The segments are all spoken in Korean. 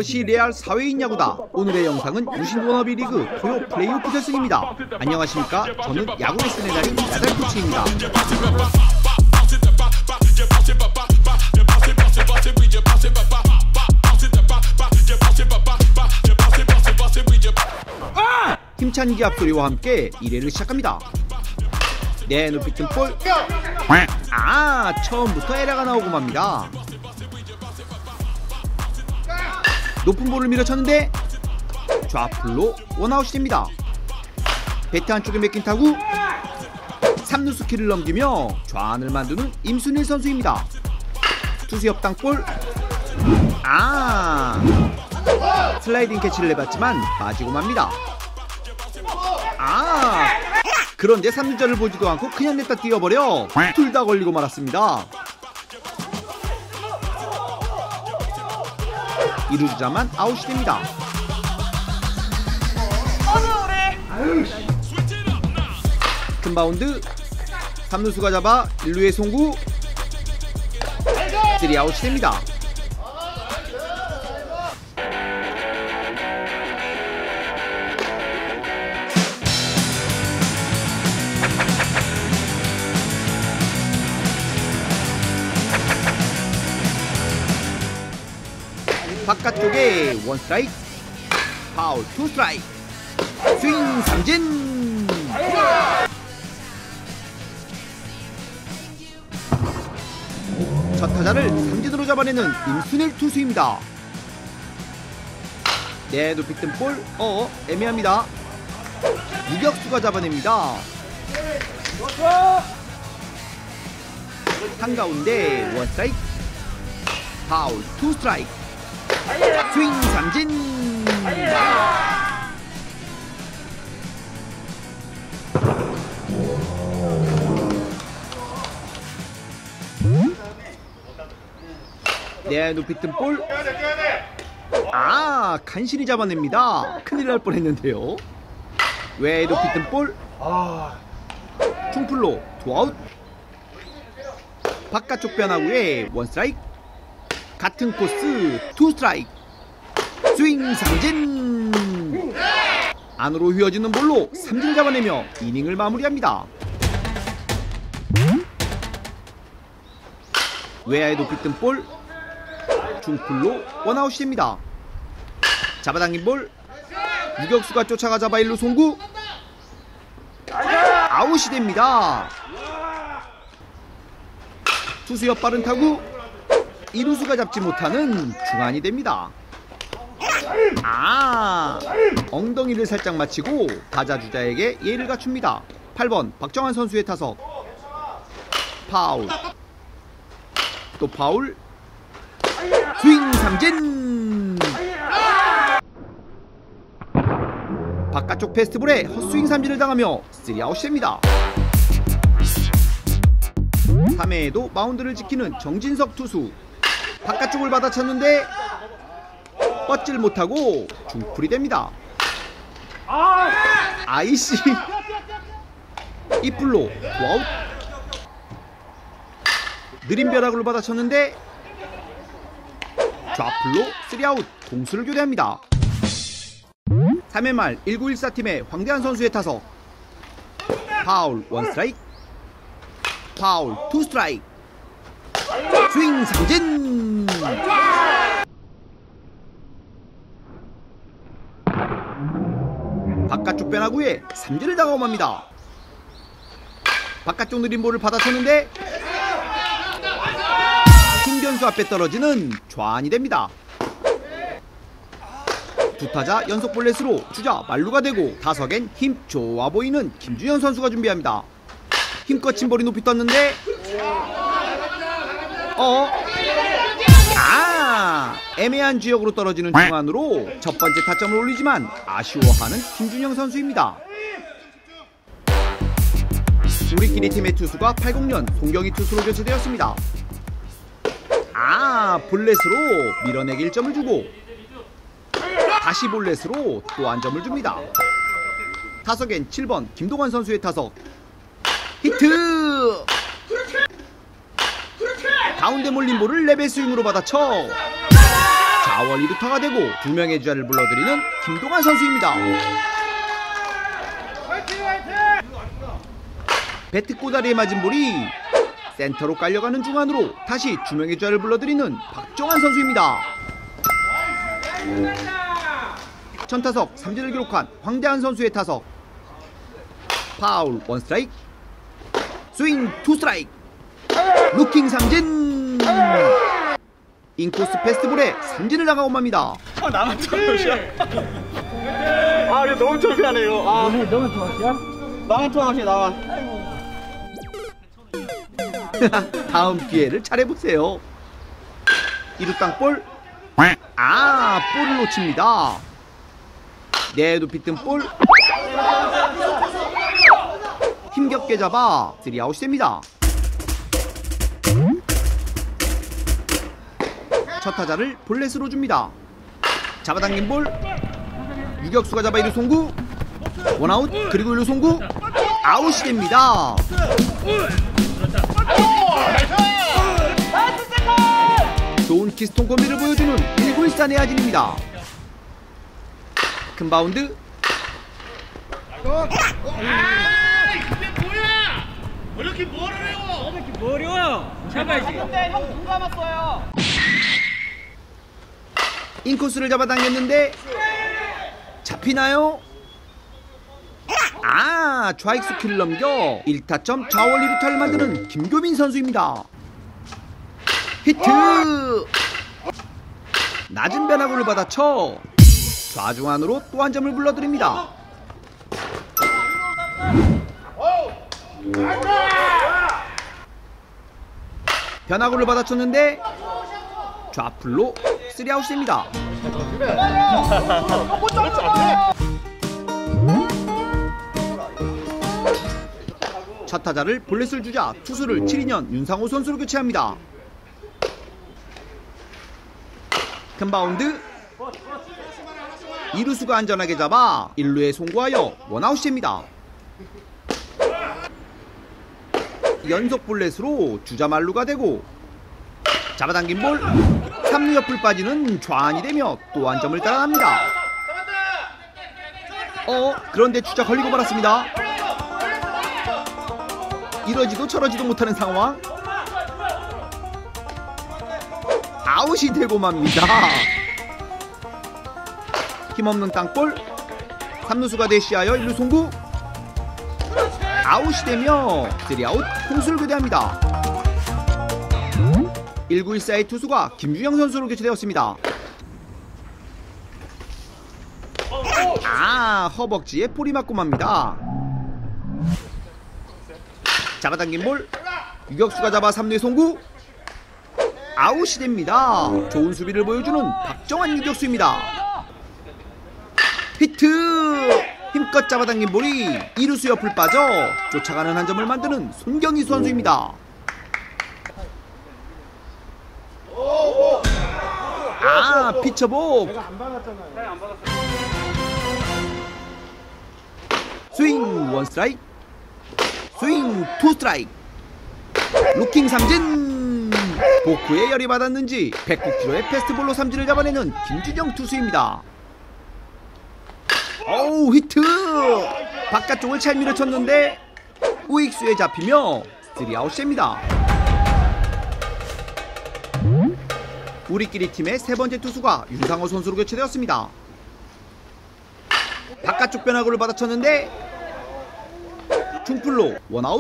이것이 레알 사회인 야구다. 오늘의 영상은 유신 워너비 리그 토요 플레이오프 결승입니다. 안녕하십니까? 저는 야구 레슨의 달인 야달 코치입니다. 힘찬 기합 소리와 함께 1회를 시작합니다. 네, 높이 뜬 볼. 처음부터 에러가 나오고 맙니다. 높은 볼을 밀어쳤는데 좌풀로 원아웃이 됩니다. 배트 안쪽에 맥힌 타구 3루수 키를 넘기며 좌안을 만드는 임순일 선수입니다. 투수 옆 땅볼. 슬라이딩 캐치를 해봤지만 빠지고 맙니다. 그런데 3루자를 보지도 않고 그냥 냈다 뛰어버려 둘 다 걸리고 말았습니다. 2루주자만 아웃이 됩니다. 큰 바운드 3루수가 잡아 1루에 송구 3아웃이 됩니다. 바깥쪽에 원 스트라이크, 파울 투 스트라이크, 스윙 삼진. 첫 타자를 삼진으로 잡아내는 임순일 투수입니다. 네, 높이 뜬 볼. 애매합니다. 유격수가 잡아냅니다. 한가운데 원 스트라이크, 파울 투 스트라이크, 스윙 삼진. 네, 높이 뜬 볼. 간신히 잡아냅니다. 큰일 날 뻔했는데요. 왜 높이 뜬 볼. 충풀로 투아웃. 바깥쪽 변화구에 원 스트라이크, 같은 코스 투 스트라이크, 스윙 삼진. 안으로 휘어지는 볼로 삼진 잡아내며 이닝을 마무리합니다. 외야에 높이 뜬 볼. 중풀로 원아웃이 됩니다. 잡아당긴 볼. 유격수가 쫓아가 잡아 1루 송구. 아웃이 됩니다. 투수 옆 빠른 타구 2루수가 잡지 못하는 중안이 됩니다. 엉덩이를 살짝 맞히고 타자 주자에게 예의를 갖춥니다. 8번 박정환 선수의 타석. 파울, 또 파울, 스윙 삼진. 바깥쪽 패스트볼에 헛스윙 삼진을 당하며 3아웃이 됩니다. 3회에도 마운드를 지키는 정진석 투수. 바깥쪽을 받아쳤는데 뻗질 못하고 중풀이 됩니다. 아이씨, 이풀로 투아웃. 느린 벼락으로 받아쳤는데 좌풀로 3아웃. 공수를 교대합니다. 3회 말 1914 팀의 황대한 선수의 타석. 파울 원 스트라이크, 파울 투 스트라이크, 스윙 삼진. 바깥쪽 변화구에 삼진을 당하고 맙니다. 바깥쪽 느린 볼을 받아쳤는데 김견수 앞에 떨어지는 좌안이 됩니다. 두 타자 연속 볼넷으로 주자 만루가 되고 타석엔 힘 좋아 보이는 김준현 선수가 준비합니다. 힘껏 친 볼이 높이 떴는데 애매한 지역으로 떨어지는 중안으로 첫 번째 타점을 올리지만 아쉬워하는 김준영 선수입니다. 우리끼리 팀의 투수가 80년 송경희 투수로 교체되었습니다. 볼넷으로 밀어내기 1점을 주고 다시 볼넷으로 또 한 점을 줍니다. 타석엔 7번 김동환 선수의 타석. 히트! 가운데 몰린 볼을 레벨 스윙으로 받아쳐 좌원 2루타가 되고 2명의 주자를 불러들이는 김동환 선수입니다. 배트 꼬다리에 맞은 볼이 센터로 깔려가는 중안으로 다시 2명의 주자를 불러들이는 박정환 선수입니다. 천타석 3진을 기록한 황대한 선수의 타석. 파울 1스트라이크. 스윙 2스트라이크. 루킹 삼진. 인코스 패스트볼에 삼진을 나가고 맙니다. 나만 투아웃이야. 이거 너무 창피하네요. 너무 좋았어요? 나만 투아웃이야, 나만. 다음 기회를 잘해보세요. 2루 땅볼. 볼을 놓칩니다. 네, 높이 뜬 볼. 힘겹게 잡아 3아웃이 됩니다. 첫 타자를 볼넷으로 줍니다. 잡아당긴 볼. 유격수가 잡아 1루 송구. 원아웃. 그리고 1루 송구. 아웃이 됩니다. 좋은 키스톤 콤비를 보여주는 1구1사 내야진입니다. 큰 바운드. 근데 뭐야? 이렇게 뭐를 해요? 이렇게 뭐 어려워? 잡아야지. 근데 형 눈 감았어요. 인코스를 잡아당겼는데 잡히나요? 좌익수 키를 넘겨 1타점 좌월 2루타를 만드는 김교민 선수입니다. 히트! 낮은 변화구를 받아쳐 좌중안으로 또 한 점을 불러드립니다. 변화구를 받아쳤는데 좌풀로 3아웃입니다. 첫 타자를 볼넷을 주자 투수를 7인연 윤상호 선수로 교체합니다. 큰 바운드. 2루수가 안전하게 잡아 1루에 송구하여 원아웃이 됩니다. 연속 볼넷으로 주자 만루가 되고 잡아당긴 볼. 3루 옆을 빠지는 좌안이 되며 또 한 점을 따라갑니다. 그런데 주자 걸리고 말았습니다. 이러지도 저러지도 못하는 상황. 아웃이 되고 맙니다. 힘없는 땅볼. 3루수가 대시하여 1루 송구. 아웃이 되며 3아웃 공수를 교대합니다. 1구1사의 투수가 김주영 선수로 교체되었습니다. 허벅지에 볼이 맞고 맙니다. 잡아당긴 볼. 유격수가 잡아 3루에 송구. 아웃이 됩니다. 좋은 수비를 보여주는 박정환 유격수입니다. 히트! 힘껏 잡아당긴 볼이 2루수 옆을 빠져 쫓아가는 한 점을 만드는 손경희 선수입니다. 피처복. 스윙 1스트라이크. 스윙 2스트라이크. 루킹 삼진. 복구에 열이 받았는지 109km의 패스트볼로 삼진을 잡아내는 김준영 투수입니다. 히트! 바깥쪽을 잘 밀어쳤는데 우익수에 잡히며 3아웃입니다. 우리끼리 팀의 세 번째 투수가 윤상호 선수로 교체되었습니다. 바깥쪽 변화구를 받아쳤는데 중풀로 원아웃.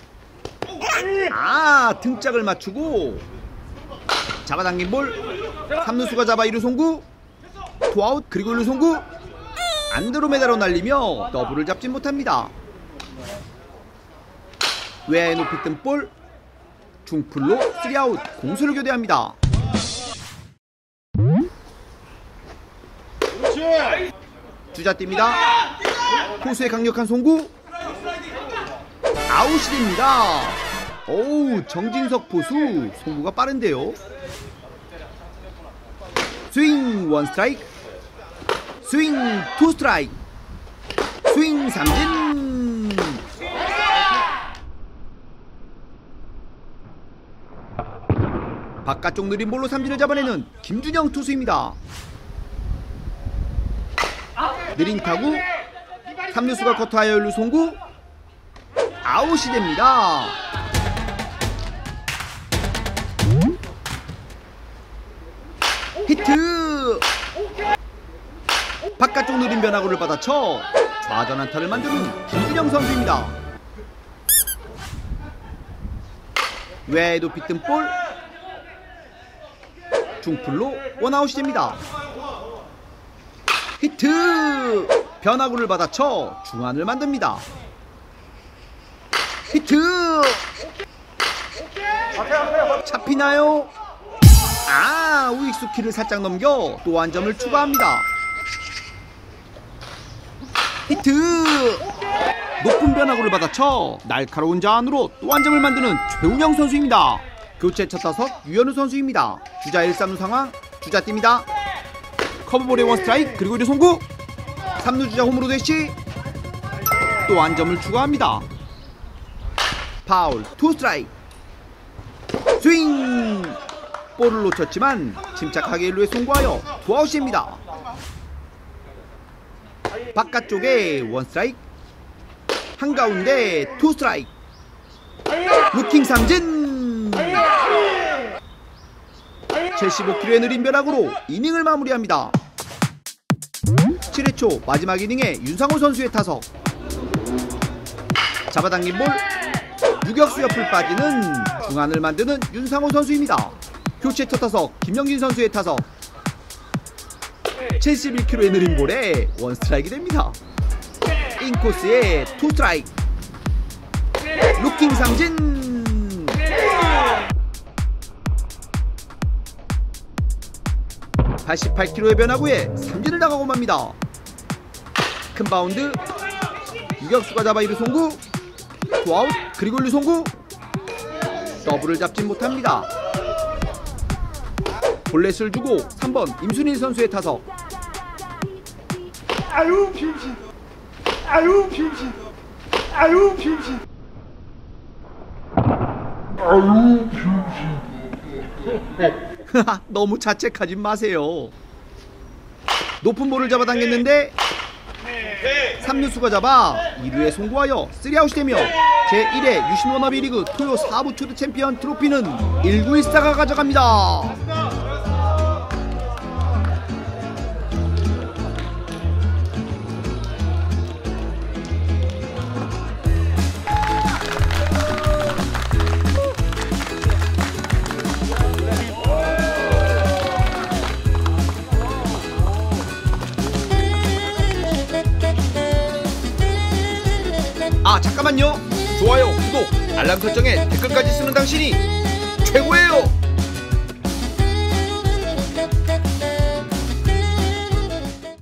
등짝을 맞추고 잡아당긴 볼. 3루수가 잡아 2루 송구. 투아웃. 그리고 1루 송구. 안드로메다로 날리며 더블을 잡지 못합니다. 외야에 높이 뜬 볼. 중풀로 3아웃 공수를 교대합니다. 주자 뜁니다. 투수의 강력한 송구. 아웃이 됩니다. 정진석 포수 송구가 빠른데요. 스윙 1스트라이크. 스윙 2스트라이크. 스윙 삼진. 바깥쪽 느린 볼로 삼진을 잡아내는 김준영 투수입니다. 느린 타구 3루수가 커트하여 1루 송구 아웃이 됩니다. 히트! 바깥쪽 느린 변화구를 받아쳐 좌전 안타를 만드는 김준영 선수입니다. 외에도 빗든 볼 중풀로 원아웃이 됩니다. 히트! 변화구를 받아쳐 중안을 만듭니다. 히트! 잡히나요? 아, 우익수 키를 살짝 넘겨 또 한 점을 추가합니다. 히트! 높은 변화구를 받아쳐 날카로운 자안으로 또 한 점을 만드는 최운영 선수입니다. 교체 첫 타석 유현우 선수입니다. 주자 1-3루 상황, 주자 뜁니다. 커브볼의 원스트라이크 그리고 1루 송구 3루 주자 홈으로 대시 또 한 점을 추가합니다. 파울, 투 스트라이크 스윙! 볼을 놓쳤지만 침착하게 1루에 송구하여 투아웃입니다. 바깥쪽에 원스트라이크 한가운데 투 스트라이크 루킹 삼진 75km의 느린 변화구로 이닝을 마무리합니다. 7회 초 마지막 이닝에 윤상호 선수의 타석 잡아당긴 볼 유격수 옆을 빠지는 중안을 만드는 윤상호 선수입니다. 교체 첫 타석 김영진 선수의 타석 71km의 느린 볼에 원스트라이크 됩니다. 인코스의 투 스트라이크 루킹 삼진 88km의 변화구에 삼진을 나가고 맙니다. 큰 바운드 유격수가 잡아 1루 송구 투아웃 그리고 1루 송구 더블을 잡진 못합니다. 볼넷을 주고 3번 임순일 선수의 타석 아유 병신. 아유 병신. 아유 병신. 너무 자책하지 마세요. 높은 볼을 잡아당겼는데 3루수가 잡아 2루에 송구하여 3아웃이 되며 제1회 유신 워너비 리그 토요 4부 초대 챔피언 트로피는 1914가 가져갑니다. 아 잠깐만요. 좋아요, 구독, 알람 설정에 댓글까지 쓰는 당신이 최고예요.